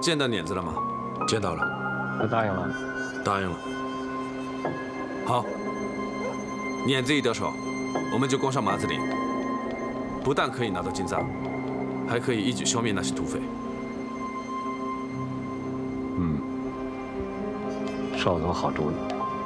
见到碾子了吗？ 见到了。 他答应了。 答应了。 好，碾子一得手，我们就攻上麻子岭，不但可以拿到金藏，还可以一举消灭那些土匪。 少总好主意。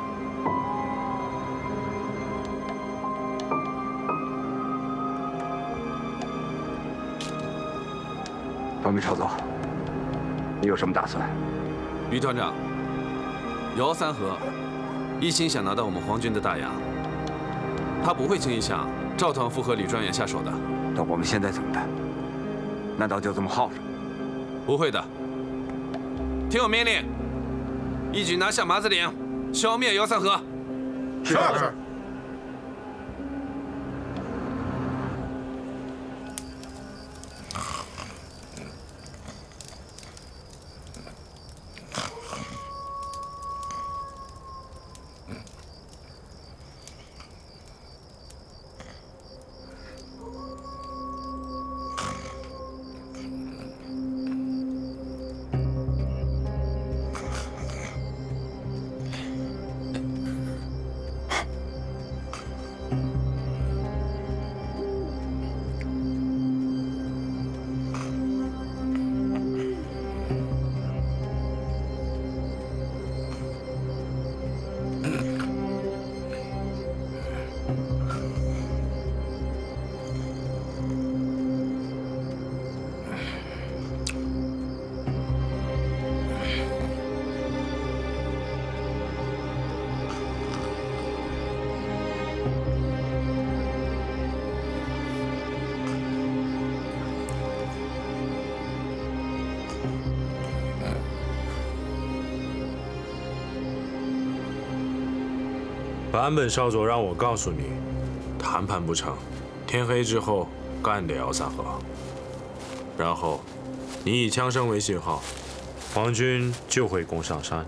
方明少佐，你有什么打算？ 于团长，姚三河一心想拿到我们皇军的大牙，他不会轻易向赵团副和李专员下手的。 那我们现在怎么办？难道就这么耗着？ 不会的，听我命令，一举拿下麻子岭，消灭姚三河。 是。 坂本少佐让我告诉你，谈判不成，天黑之后干掉姚三河，然后你以枪声为信号，皇军就会攻上山。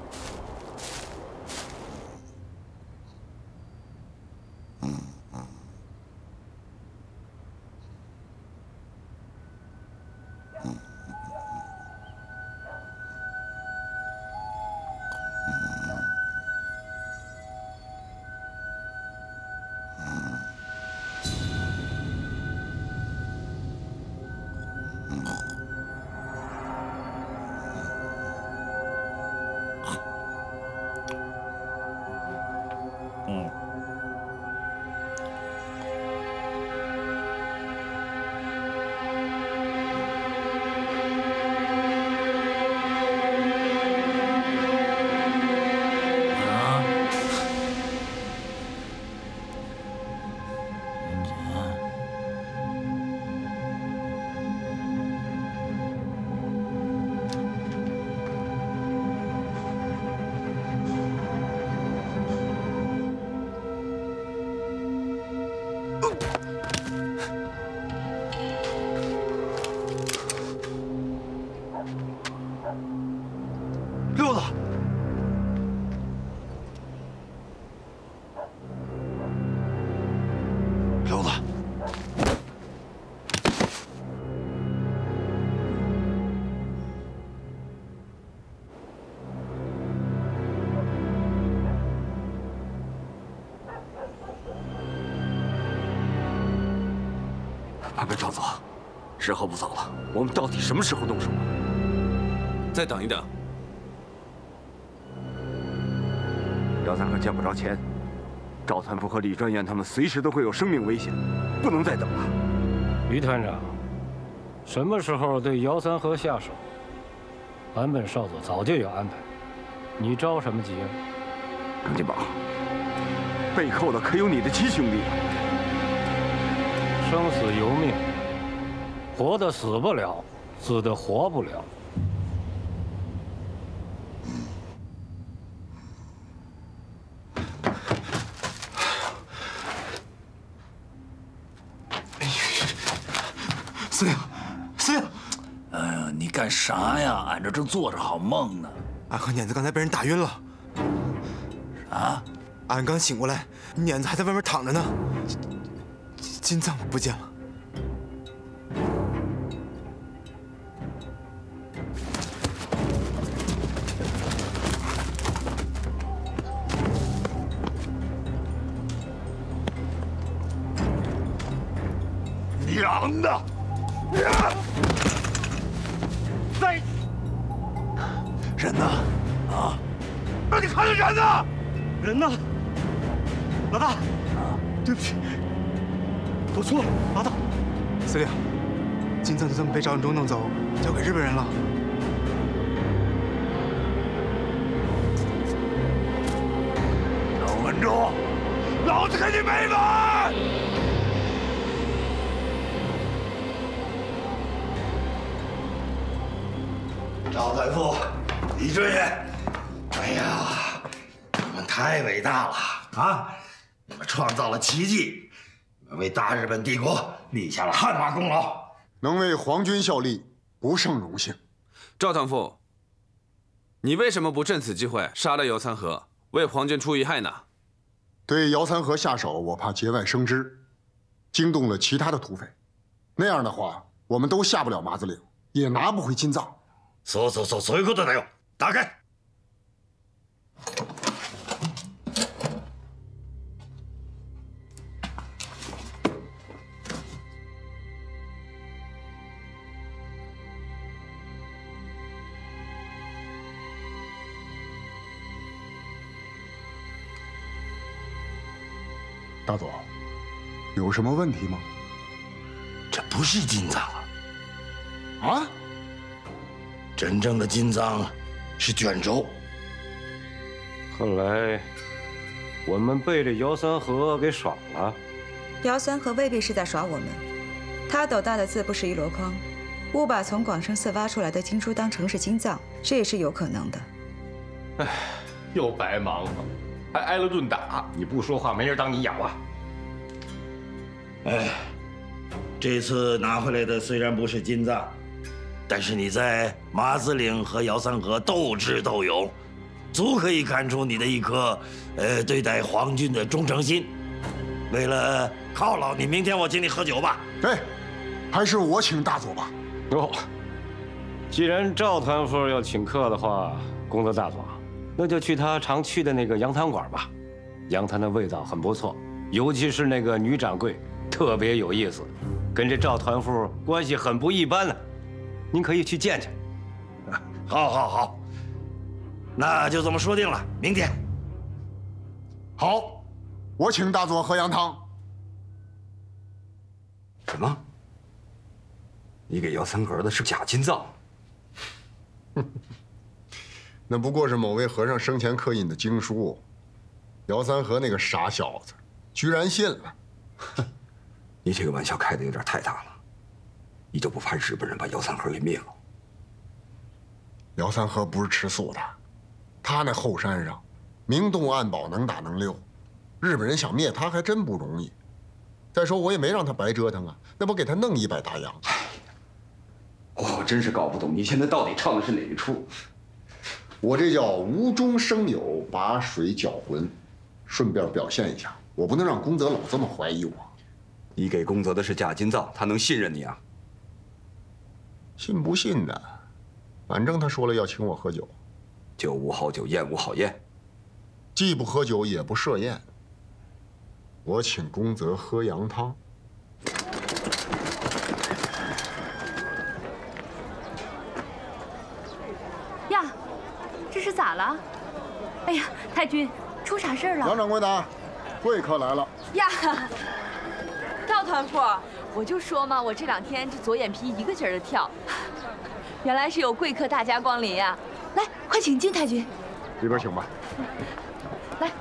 溜子，溜子，坂本少佐，时候不早了，我们到底什么时候动手啊？ 再等一等。 姚三河见不着钱，赵团副和李专员他们随时都会有生命危险，不能再等了。 于团长，什么时候对姚三河下手，坂本少佐早就有安排，你着什么急啊？ 耿金宝，背后的可有你的亲兄弟啊！ 生死由命，活的死不了，死的活不了。 司令，司令！ 哎呀，你干啥呀？俺这正做着好梦呢。 俺和碾子刚才被人打晕了。 啥？ 俺刚醒过来，碾子还在外面躺着呢。金藏不见了。 娘的！人呢？啊！让你看着人呢！ 人呢？老大，对不起，我错了，老大。司令，金藏就这么被赵文忠弄走，交给日本人了。 赵文忠，老子跟你没完！ 赵团副，李专员，哎呀，你们太伟大了啊！你们创造了奇迹，你们为大日本帝国立下了汗马功劳， 能为皇军效力，不胜荣幸。 赵团副，你为什么不趁此机会杀了姚三河，为皇军出一害呢？ 对姚三河下手，我怕节外生枝，惊动了其他的土匪。那样的话，我们都下不了麻子岭，也拿不回金藏。 そういうことだよ。打开。 大佐，有什么问题吗？ 这不是金藏啊！ 啊？ 真正的金藏是卷轴。 看来我们被这姚三河给耍了。 姚三河未必是在耍我们，他斗大的字不识一箩筐，误把从广生寺挖出来的经书当成是金藏，这也是有可能的。 哎，又白忙活，还挨了顿打。你不说话，没人当你咬啊！ 哎，这次拿回来的虽然不是金藏，但是你在麻子岭和姚三河斗智斗勇，足可以看出你的一颗对待皇军的忠诚心。为了犒劳你，明天我请你喝酒吧。 哎，还是我请大佐吧。 哟，既然赵团副要请客的话，功德大佐，那就去他常去的那个羊汤馆吧。羊汤的味道很不错，尤其是那个女掌柜特别有意思，跟这赵团副关系很不一般呢。您可以去见见。 好，那就这么说定了，明天。 好，我请大佐喝羊汤。 什么？你给姚三河的是假金藏？ 那不过是某位和尚生前刻印的经书，姚三河那个傻小子居然信了。 你这个玩笑开得有点太大了。你就不怕日本人把姚三河给灭了？ 姚三河不是吃素的，他那后山上明洞暗堡，能打能溜，日本人想灭他还真不容易。再说我也没让他白折腾啊，那不给他弄100大洋？ 我真是搞不懂你现在到底唱的是哪一出。 我这叫无中生有，把水搅浑。顺便表现一下，我不能让宫泽老这么怀疑我。 你给宫泽的是假金藏，他能信任你啊？ 信不信呢？反正他说了要请我喝酒， 酒无好酒，宴无好宴， 既不喝酒也不设宴。我请宫泽喝羊汤。 呀，这是咋了？哎呀，太君，出啥事儿了？ 杨掌柜的，贵客来了。 呀，赵团副，我就说嘛，我这2天这左眼皮一个劲儿的跳，原来是有贵客大驾光临呀！ 来，快请进，太君。 里边请吧。 来。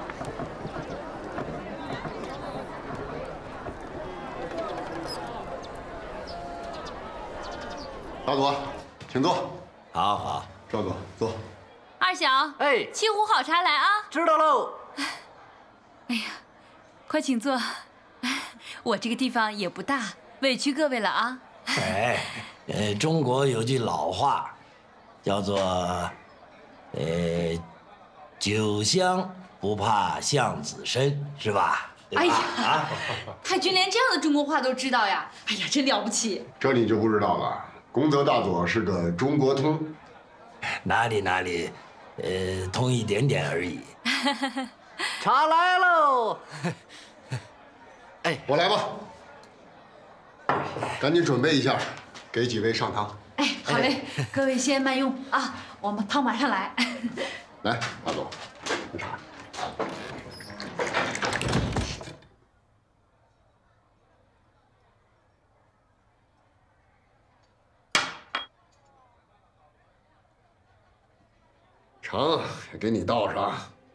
大佐，请坐。 好， 赵佐坐。 二小， 哎沏壶好茶来啊！ 知道喽。 哎呀，快请坐。我这个地方也不大，委屈各位了啊。 中国有句老话，叫做酒香不怕巷子深，是吧？ 哎呀，太君连这样的中国话都知道呀！哎呀，真了不起。 这你就不知道了。宫泽大佐是个中国通。 哪里，通一点点而已。 茶来喽。 哎，我来吧。 赶紧准备一下，给几位上汤。 哎，好嘞，各位先慢用啊，我们汤马上来。 来，大总，喝茶。成，给你倒上。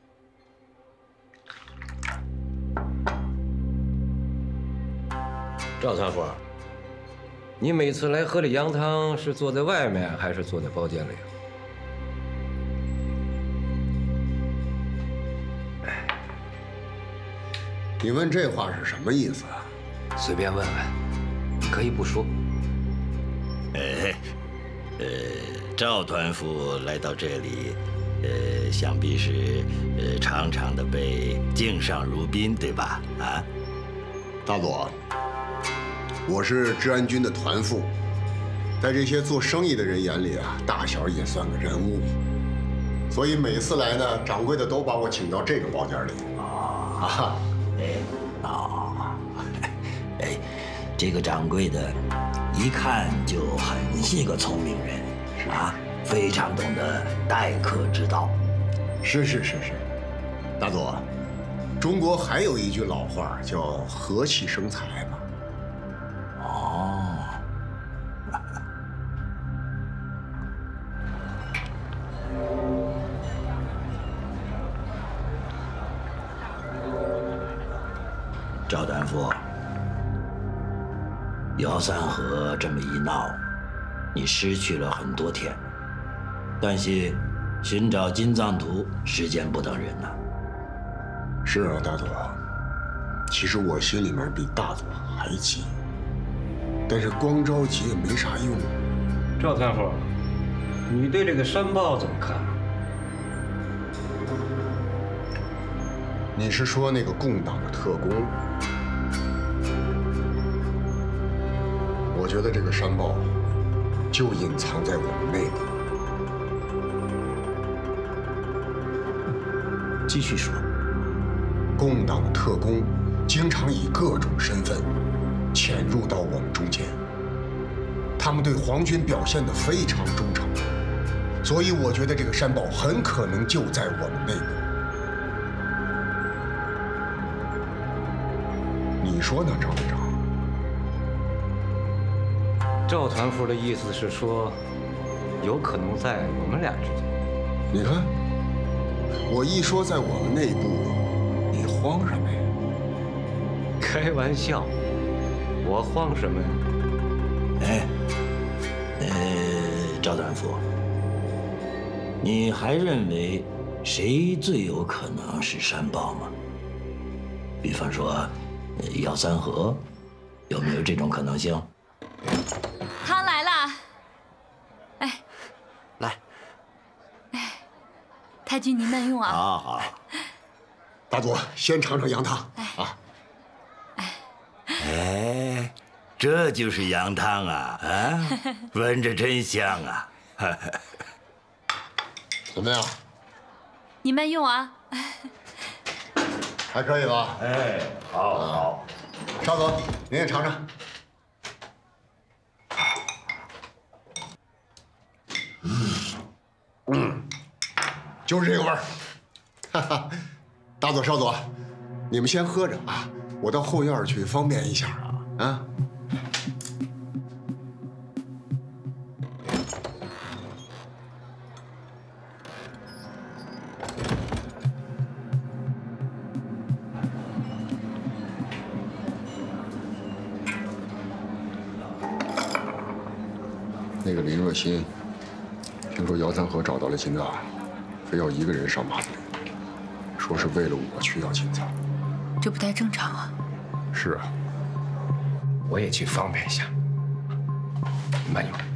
赵参夫，你每次来喝的羊汤是坐在外面还是坐在包间里？ 你问这话是什么意思啊？ 随便问问，你可以不说。 赵团副来到这里，想必是常常的被敬上如宾，对吧？啊， 大佐，我是治安军的团副，在这些做生意的人眼里啊，大小也算个人物，所以每次来呢，掌柜的都把我请到这个包间里。啊， 这个掌柜的，一看就很是个聪明人，啊，非常懂得待客之道。 是，大佐，中国还有一句老话叫“和气生财”嘛。 哦，赵团副，姚三河这么一闹，你失去了很多天，但是寻找金藏图时间不等人呐。 是啊，大佐，其实我心里面比大佐还急，但是光着急也没啥用。 赵参夫，你对这个山豹怎么看？ 你是说那个共党的特工？我觉得这个山豹就隐藏在我们内部。 继续说。 共党的特工经常以各种身份潜入到我们中间，他们对皇军表现得非常忠诚，所以我觉得这个山豹很可能就在我们内部。你说呢，赵队长？ 赵团副的意思是说，有可能在我们俩之间。 你看，我一说在我们内部，你慌什么呀？ 开玩笑，我慌什么呀？ 赵团副，你还认为谁最有可能是山豹吗？比方说，姚三河，有没有这种可能性？ 汤来了，哎， 来， 太君您慢用啊。 好。 大佐，先尝尝羊汤啊。 这就是羊汤啊！啊，闻着真香啊！ 怎么样？ 你慢用啊。 还可以吧？ 好。 少佐，您也尝尝。就是这个味儿。哈哈，大佐、少佐，你们先喝着啊，我到后院去方便一下啊。那个林若欣，听说姚三河找到了金藏，非要一个人上马子岭，说是为了我去要金藏。 这不太正常啊。 是啊， 我也去方便一下。慢用。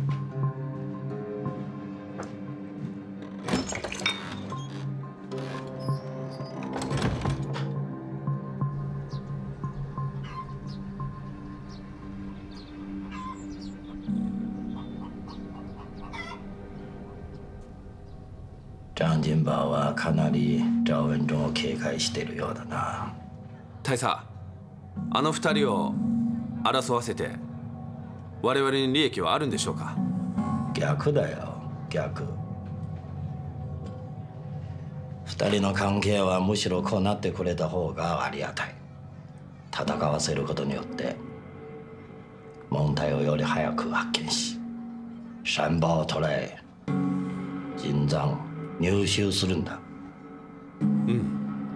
张金宝はかなり赵文忠を警戒しているようだな。 大佐、あの2人を争わせて我々に利益はあるんでしょうか？ 逆だよ、逆。2人の関係はむしろこうなってくれた方がありがたい。戦わせることによって問題をより早く発見し、山場を捉え、金山入手するんだ。 うん。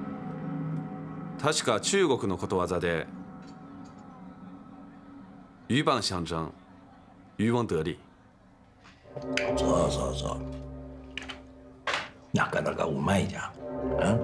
確か中国のことわざで“鹬蚌相争，渔翁得利”。 そうそうそう。なかなかうまいじゃん。うん。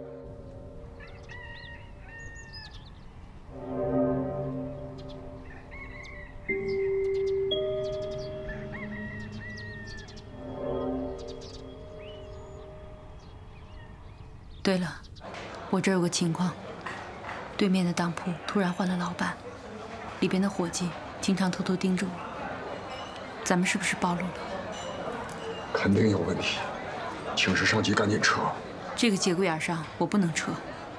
对了，我这儿有个情况，对面的当铺突然换了老板，里边的伙计经常偷偷盯着我，咱们是不是暴露了？ 肯定有问题，请示上级赶紧撤。 这个节骨眼上我不能撤。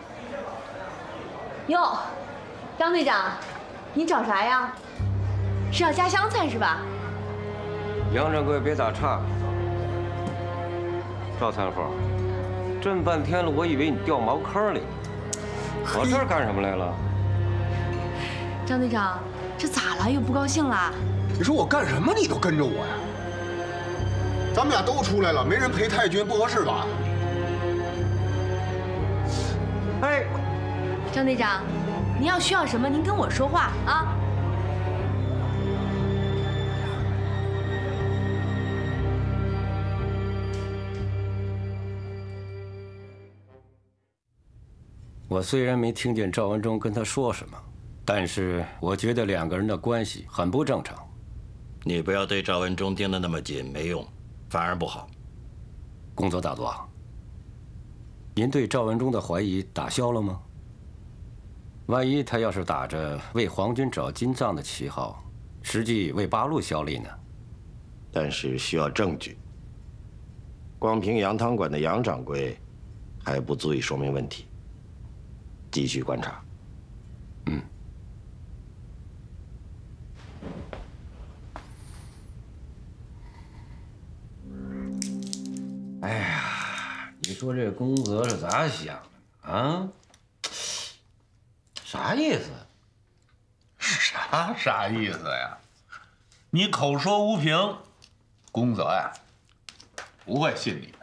哟，张队长，你找啥呀？是要加香菜是吧？ 杨掌柜别打岔。赵参夫，这么半天了，我以为你掉茅坑里了，跑这儿干什么来了？ 张队长，这咋了？又不高兴啦？ 你说我干什么你都跟着我呀？咱们俩都出来了，没人陪太君，不合适吧？ 哎， 张队长，您要需要什么，您跟我说话啊。 我虽然没听见赵文忠跟他说什么，但是我觉得两个人的关系很不正常。 你不要对赵文忠盯得那么紧，没用，反而不好。 宫泽大佐，您对赵文忠的怀疑打消了吗？万一他要是打着为皇军找金藏的旗号，实际为八路效力呢？但是需要证据。光凭杨汤馆的杨掌柜，还不足以说明问题。继续观察。嗯。哎呀，你说这宫泽是咋想的啊？啥意思？ 啥意思呀？你口说无凭，宫泽呀不会信你的。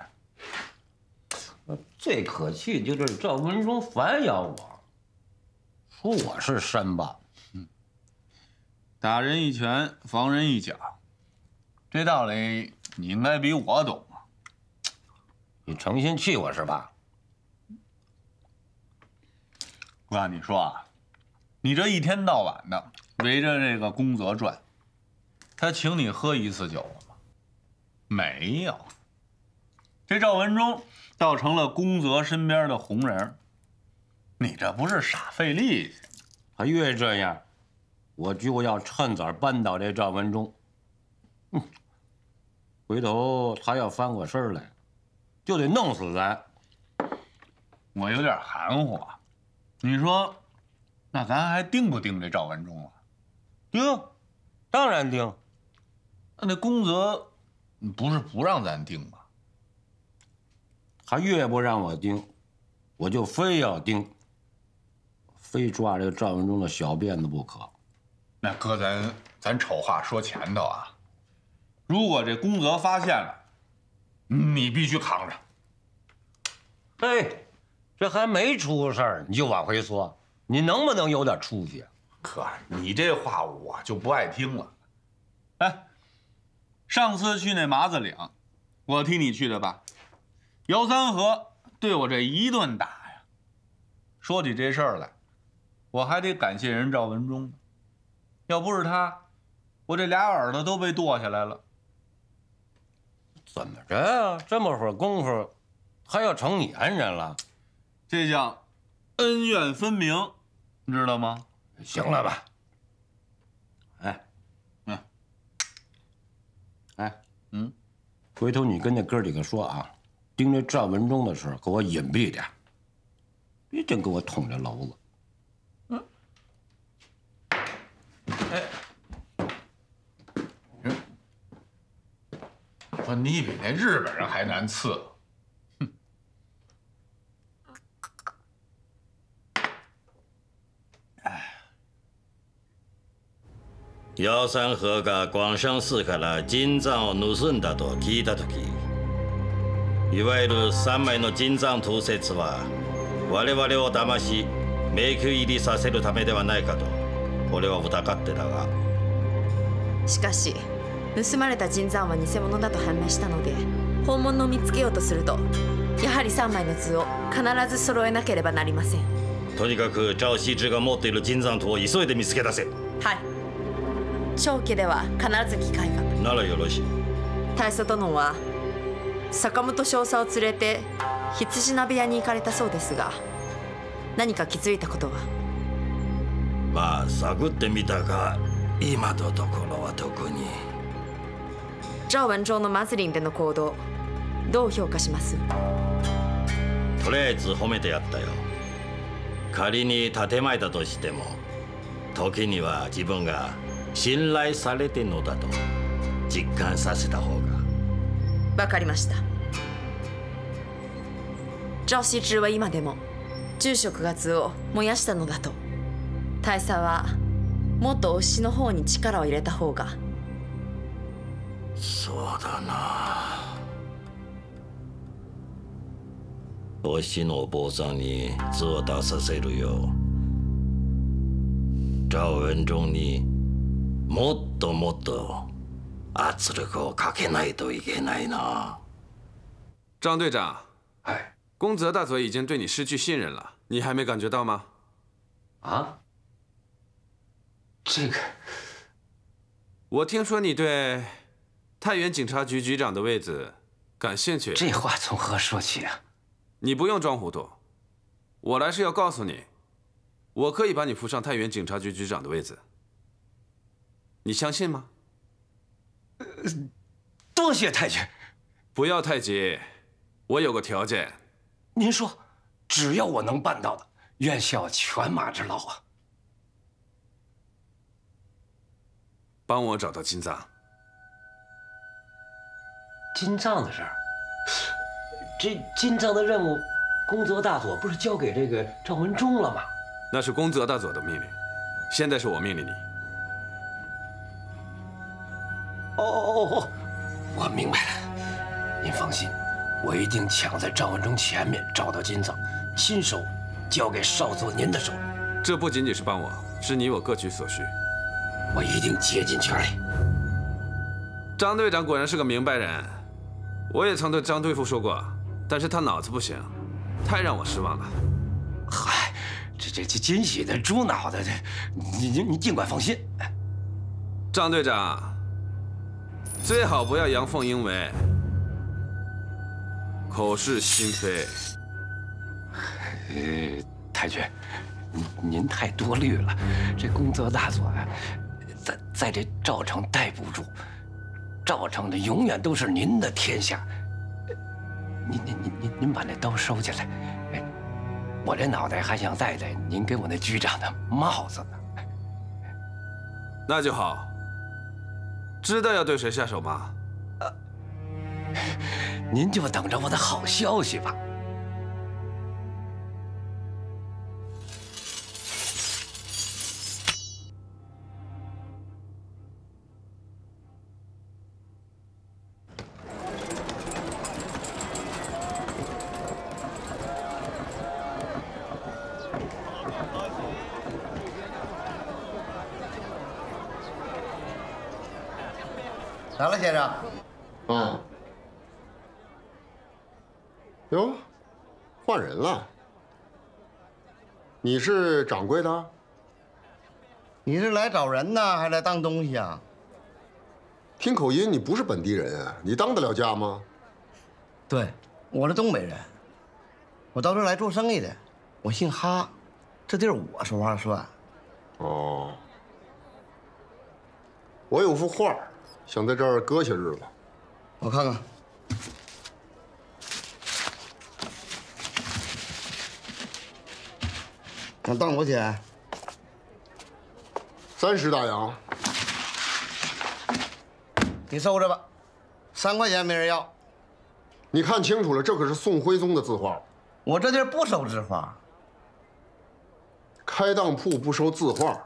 最可气就是赵文忠反咬我，说我是山霸。 打人一拳，防人一脚，这道理你应该比我懂啊。 你诚心气我是吧？ 我跟你说啊，你这一天到晚的围着这个宫泽转，他请你喝一次酒了吗？没有。这赵文忠倒成了宫泽身边的红人，你这不是傻费力气？ 他越这样，我就要趁早扳倒这赵文忠。回头他要翻过身来，就得弄死咱。 我有点含糊啊。你说，那咱还盯不盯这赵文忠啊？ 盯，当然盯。 那宫泽不是不让咱盯吗？ 他越不让我盯，我就非要盯，非抓这个赵文忠的小辫子不可。 那哥，咱丑话说前头啊，如果这宫泽发现了，你必须扛着。 哎，这还没出事儿，你就往回缩，你能不能有点出息？ 哥，你这话我就不爱听了。哎，上次去那麻子岭，我替你去的吧？姚三河对我这一顿打呀，说起这事儿来，我还得感谢人赵文忠。要不是他，我这俩耳朵都被剁下来了。 怎么着呀？这么会儿功夫，还要成你恩人了？ 这叫恩怨分明，你知道吗？ 行了吧？回头你跟那哥几个说啊，盯着赵文忠的时候，给我隐蔽点，别真给我捅这娄子。 说你比那日本人还难伺候。哼！ 姚三河が广昌寺から金山を盗んだと聞いた時、いわゆる3枚の金山投説は我々を騙し迷宮入りさせるためではないかと俺は疑ってたが、 しかし盗まれた金山は偽物だと判明したので、本物を見つけようとするとやはり3枚の図を必ず揃えなければなりません。 とにかく趙羲之が持っている金山図を急いで見つけ出せ。 はい。長家では必ず機会が。 ならよろしい。 大佐殿は坂本少佐を連れて羊鍋屋に行かれたそうですが、何か気づいたことは？ まあ探ってみたが、今のところは特に。 赵文忠のマズリンでの行動、どう評価します？ とりあえず褒めてやったよ。仮に建前だとしても、時には自分が信頼されてるのだと実感させた方が。 わかりました。趙羲之は今でも住職が図を燃やしたのだと。大佐はもっと推しの方に力を入れた方が。 そうだな。推しのお坊さんに図を出させるよう赵文忠にもっともっと圧力をかけないといけないな。 张队长，哎，宫泽大佐已经对你失去信任了，你还没感觉到吗？ 啊？这个， 我听说你对太原警察局局长的位子感兴趣。 这话从何说起啊？ 你不用装糊涂，我来是要告诉你，我可以把你扶上太原警察局局长的位子。你相信吗？ 多谢太君。 不要太急，我有个条件。 您说，只要我能办到的，愿效犬马之劳啊。 帮我找到金藏。 金藏的事儿，这金藏的任务，宫泽大佐不是交给这个赵文忠了吗？ 那是宫泽大佐的命令，现在是我命令你。 哦，我明白了。您放心，我一定抢在赵文忠前面找到金藏，亲手交给少佐您的手里。 这不仅仅是帮我，是你我各取所需。 我一定竭尽全力。 张队长果然是个明白人，我也曾对张队副说过，但是他脑子不行，太让我失望了。 嗨，这金喜的猪脑袋，你尽管放心。 张队长，最好不要阳奉阴违，口是心非。 太君，您太多虑了。这宫泽大佐啊，在这赵城待不住，赵城的永远都是您的天下。您把那刀收起来，我这脑袋还想戴您给我那局长的帽子呢。 那就好。知道要对谁下手吗？ 您就等着我的好消息吧。 来了，先生。 啊。哟，换人了。你是掌柜的？ 你是来找人呢，还是来当东西啊？ 听口音，你不是本地人啊？你当得了家吗？ 对，我是东北人，我到这儿来做生意的。我姓哈，这地儿我说话算。 哦。我有幅画。想在这儿搁些日子， 我看看。那当多少钱 ？30大洋。 你收着吧。 3块钱没人要。 你看清楚了，这可是宋徽宗的字画。 我这地儿不收字画。 开当铺不收字画，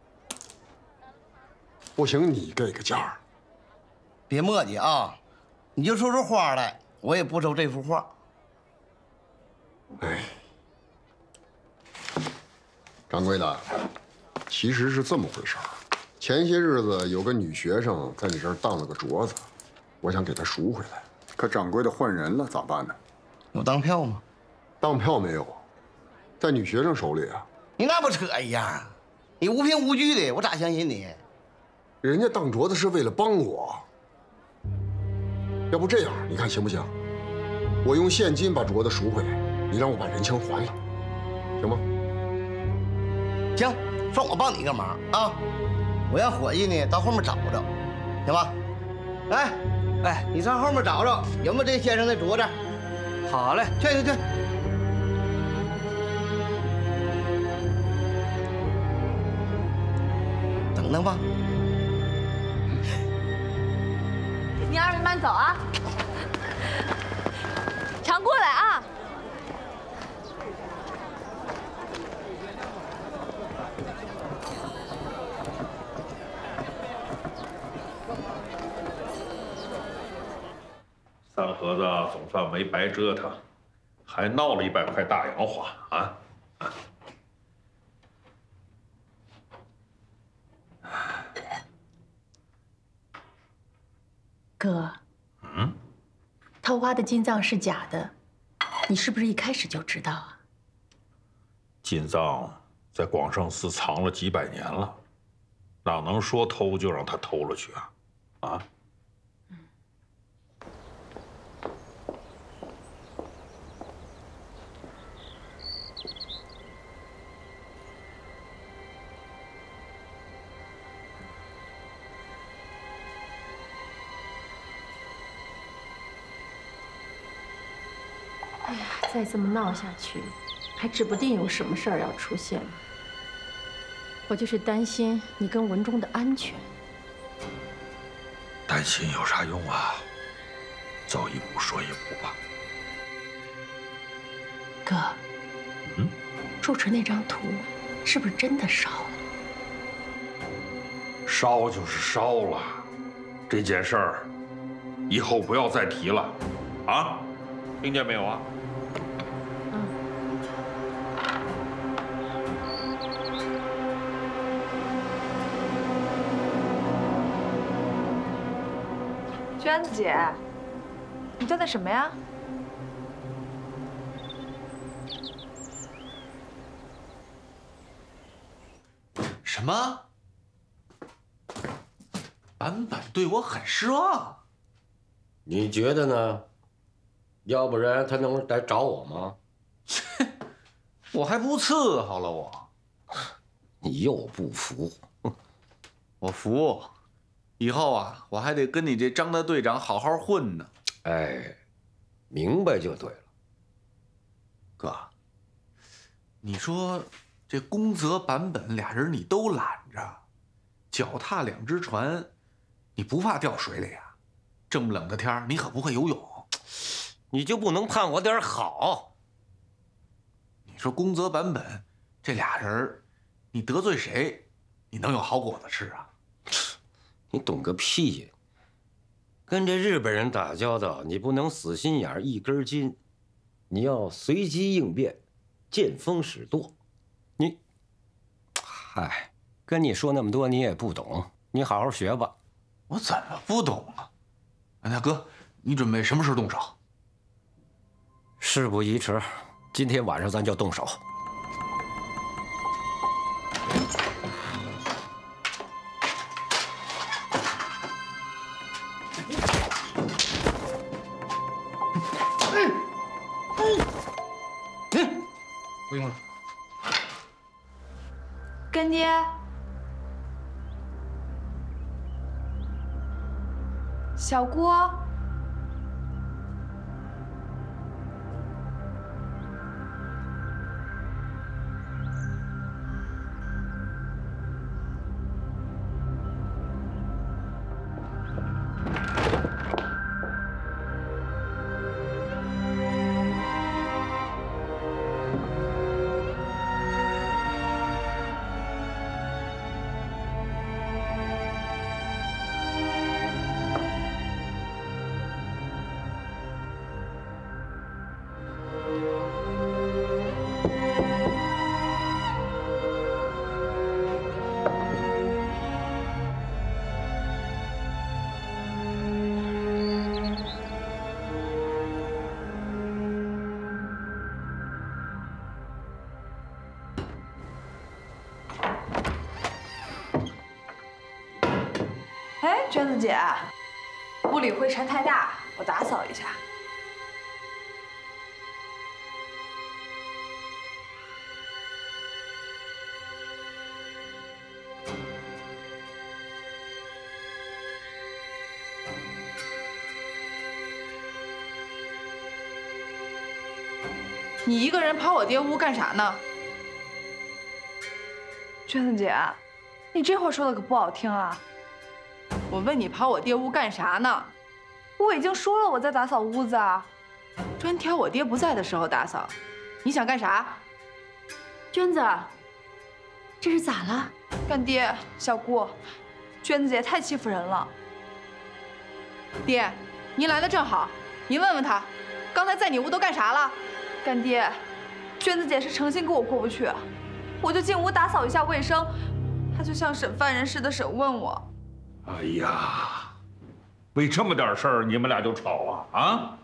不行，你给个价。 别磨叽啊，你就说出花来，我也不收这幅画。 哎，掌柜的，其实是这么回事儿。前些日子有个女学生在你这儿当了个镯子，我想给她赎回来。 可掌柜的换人了，咋办呢？ 有当票吗？ 当票没有，在女学生手里啊。 你那不扯一样？你无凭无据的，我咋相信你？ 人家当镯子是为了帮我。要不这样，你看行不行？我用现金把镯子赎回来，你让我把人情还了，行吗？ 行，算我帮你个忙啊！我让伙计呢到后面找找，行吧？哎，你上后面找找有没有这先生的镯子。 好嘞， 去。等等吧。 你二位慢走啊，常过来啊。 三盒子总算没白折腾，还闹了100块大洋花啊！ 哥，他挖的金藏是假的，你是不是一开始就知道啊？ 金藏在广胜寺藏了几百年了，哪能说偷就让他偷了去啊？啊！ 哎呀，再这么闹下去，还指不定有什么事儿要出现。我就是担心你跟文忠的安全。 担心有啥用啊？走一步说一步吧。 哥，住持那张图是不是真的烧了？ 烧就是烧了，这件事儿以后不要再提了，啊？听见没有啊？ 娟子姐，你在那什么呀？ 什么？版本对我很失望？ 你觉得呢？要不然他能来找我吗？ 我还不伺候了我。 你又不服？ 我服。以后啊，我还得跟你这张大队长好好混呢。 哎，明白就对了。 哥，你说这宫泽版本俩人你都揽着，脚踏两只船，你不怕掉水里啊？这么冷的天儿，你可不会游泳。 你就不能盼我点好？ 你说宫泽版本这俩人，你得罪谁，你能有好果子吃啊？ 你懂个屁呀！跟这日本人打交道，你不能死心眼一根筋，你要随机应变，见风使舵。嗨，跟你说那么多你也不懂，你好好学吧。 我怎么不懂啊？那哥，你准备什么时候动手？ 事不宜迟，今天晚上咱就动手。 不用了。 干爹，小郭。 娟子姐，屋里灰尘太大，我打扫一下。你一个人跑我爹屋干啥呢？娟子姐，你这话说的可不好听啊！我问你跑我爹屋干啥呢？我已经说了我在打扫屋子啊，专挑我爹不在的时候打扫。你想干啥？ 娟子，这是咋了？ 干爹，小姑，娟子姐太欺负人了。爹，您来的正好，您问问她，刚才在你屋都干啥了？干爹，娟子姐是诚心跟我过不去，我就进屋打扫一下卫生，她就像审犯人似的审问我。 哎呀，为这么点事儿你们俩就吵啊？啊？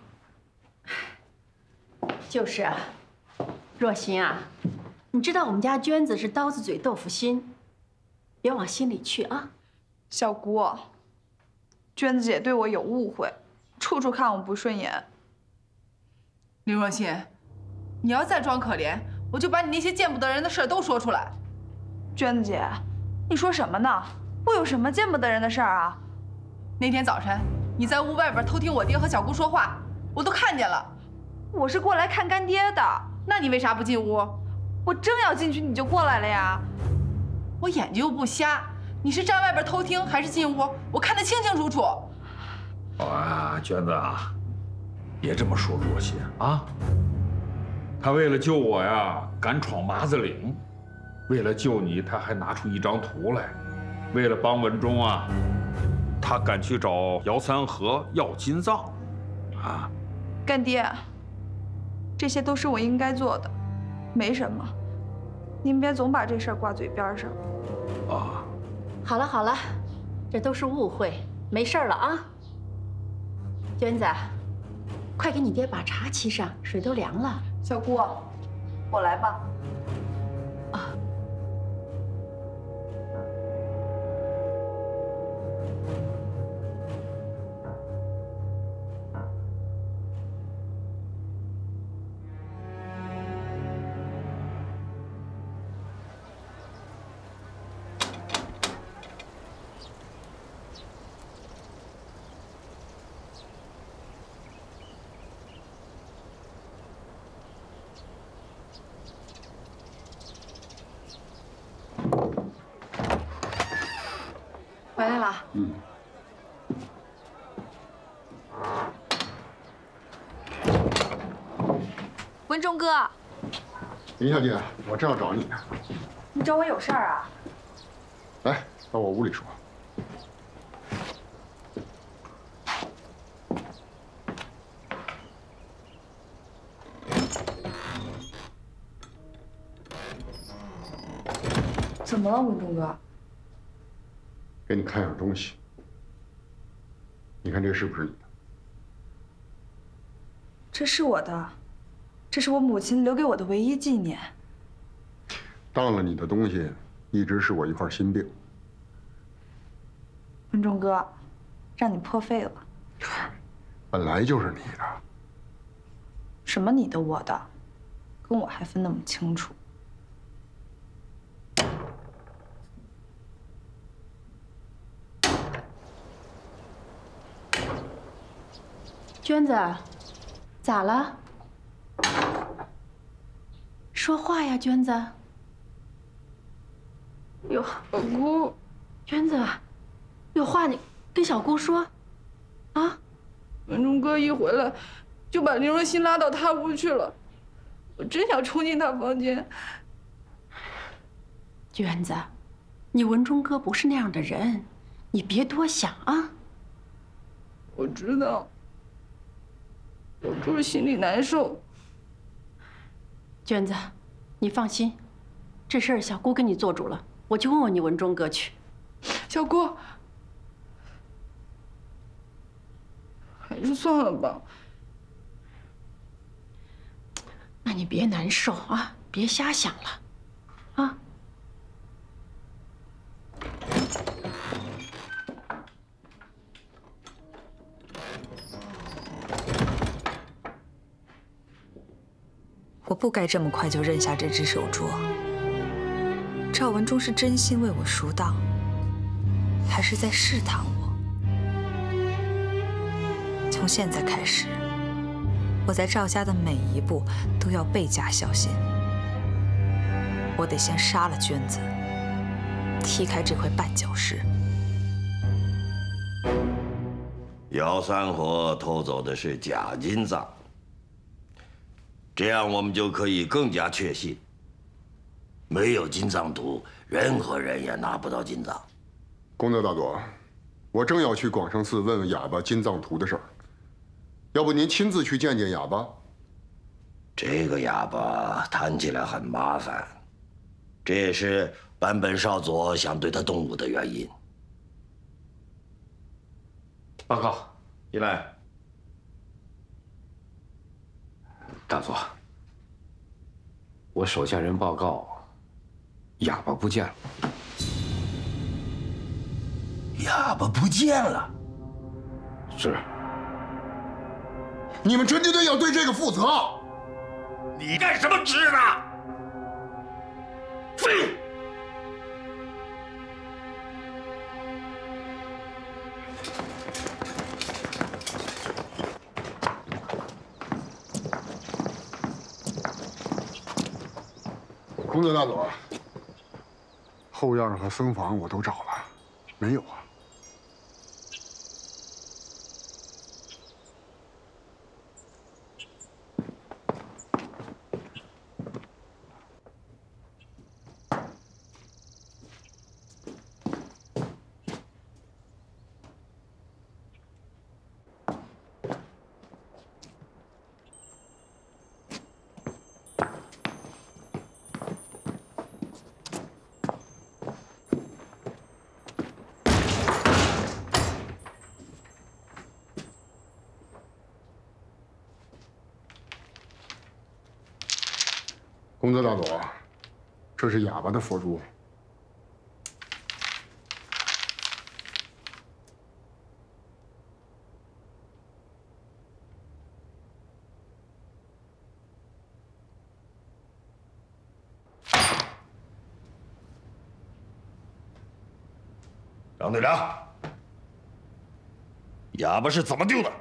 就是啊，若心啊，你知道我们家娟子是刀子嘴豆腐心，别往心里去啊。 小姑，娟子姐对我有误会，处处看我不顺眼。林若心，你要再装可怜，我就把你那些见不得人的事都说出来。娟子姐，你说什么呢？我有什么见不得人的事儿啊？那天早晨你在屋外边偷听我爹和小姑说话，我都看见了。我是过来看干爹的，那你为啥不进屋？我正要进去你就过来了呀。我眼睛又不瞎，你是站外边偷听还是进屋？我看得清清楚楚。 啊，娟子啊，别这么说若心啊。他为了救我呀，敢闯麻子岭；为了救你，他还拿出一张图来；为了帮文忠啊，他敢去找姚三河要金藏，啊！ 干爹，这些都是我应该做的，没什么，您别总把这事儿挂嘴边上。 啊， 好了好了，这都是误会，没事了啊。娟子，快给你爹把茶沏上，水都凉了。 小姑，我来吧。 啊。 回来了。 嗯。 文忠哥， 林小姐，我正要找你呢。 你找我有事儿啊？ 来，到我屋里说。 怎么了，文忠哥？ 给你看样东西，你看这是不是你的？ 这是我的，这是我母亲留给我的唯一纪念。 当了你的东西，一直是我一块心病。 文忠哥，让你破费了。 本来就是你的。 什么你的我的，跟我还分那么清楚？ 娟子，咋了？说话呀，娟子。有小姑，娟子，有话你跟小姑说，啊？ 文忠哥一回来，就把林若欣拉到他屋去了。我真想冲进他房间。 娟子，你文忠哥不是那样的人，你别多想啊。 我知道。我就是心里难受。 娟子，你放心，这事儿小姑给你做主了，我去问问你文忠哥去。 小姑，还是算了吧。 那你别难受啊，别瞎想了，啊。 我不该这么快就认下这只手镯。赵文忠是真心为我赎当，还是在试探我？从现在开始，我在赵家的每一步都要倍加小心。我得先杀了娟子，踢开这块绊脚石。 姚三火偷走的是假金藏，这样我们就可以更加确信，没有金藏图，任何人也拿不到金藏。 功德大佐，我正要去广胜寺问问哑巴金藏图的事儿，要不您亲自去见见哑巴？ 这个哑巴谈起来很麻烦，这也是坂本少佐想对他动武的原因。 报告，一来。大佐，我手下人报告，哑巴不见了。 哑巴不见了？ 是。 你们侦缉队要对这个负责。 你干什么吃呢？废！ 功德大佐，后院和僧房我都找了，没有啊。功德大佐，这是哑巴的佛珠。 张队长，哑巴是怎么丢的？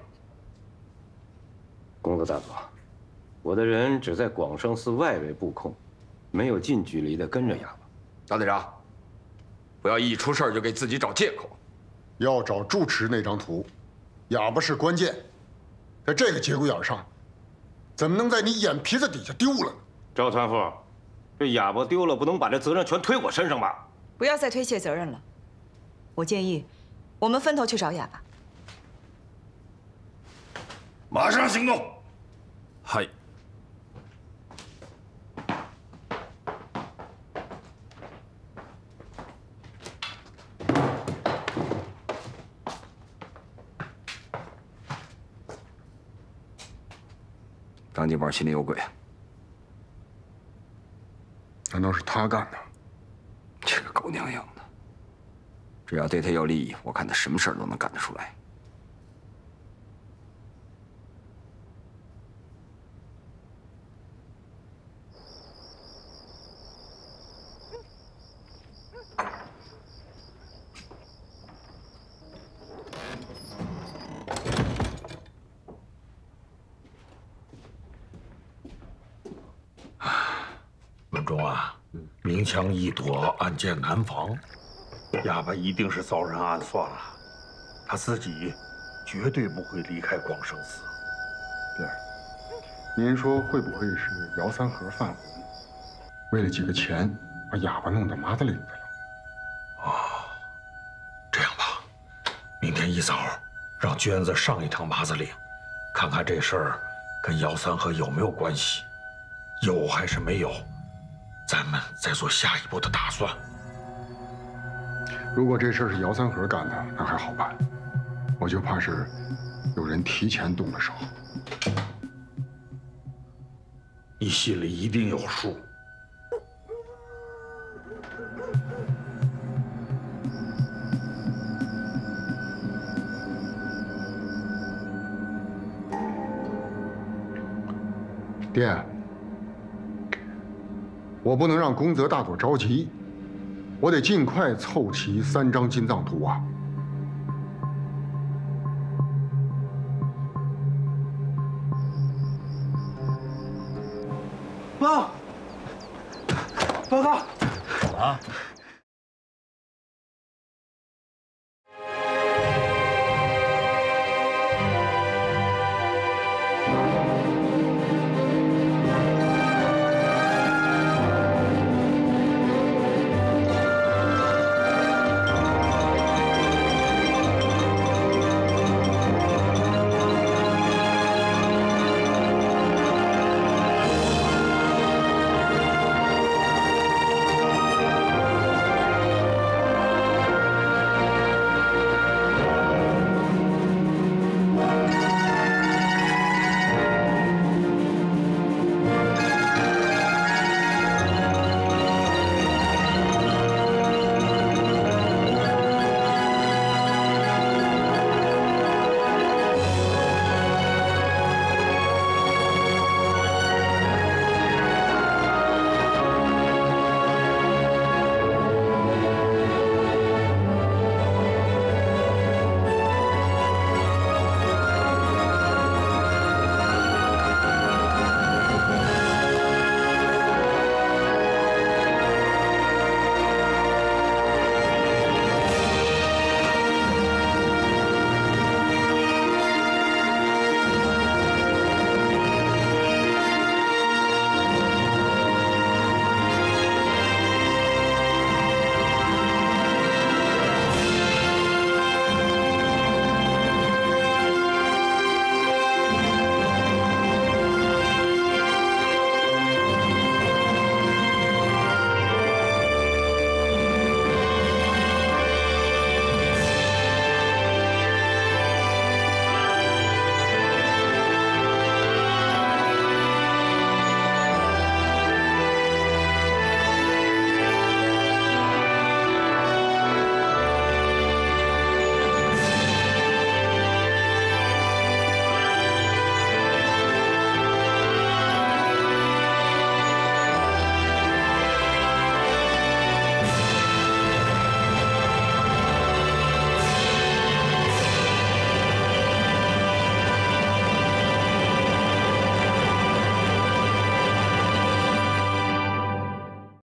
功德大佐，我的人只在广胜寺外围布控，没有近距离的跟着哑巴。 大队长，不要一出事就给自己找借口。 要找住持那张图，哑巴是关键，在这个节骨眼上，怎么能在你眼皮子底下丢了呢？ 赵团副，这哑巴丢了，不能把这责任全推我身上吧？ 不要再推卸责任了。我建议，我们分头去找哑巴。 马上行动。 嗨。 张金宝心里有鬼， 难道是他干的？ 这个狗娘养的！只要对他有利益，我看他什么事儿都能干得出来。 文忠啊，明枪易躲，暗箭难防。哑巴一定是遭人暗算了，他自己绝对不会离开广胜寺。 对，您说会不会是姚三河犯浑，为了几个钱把哑巴弄到麻子领子了？ 哦，这样吧，明天一早让娟子上一趟麻子岭，看看这事儿跟姚三河有没有关系，有还是没有，咱们再做下一步的打算。 如果这事儿是姚三河干的，那还好办，我就怕是有人提前动了手。 你心里一定有数。 爹， 我不能让宫泽大佐着急，我得尽快凑齐3张金藏图啊！ 报告！报告！ 啊！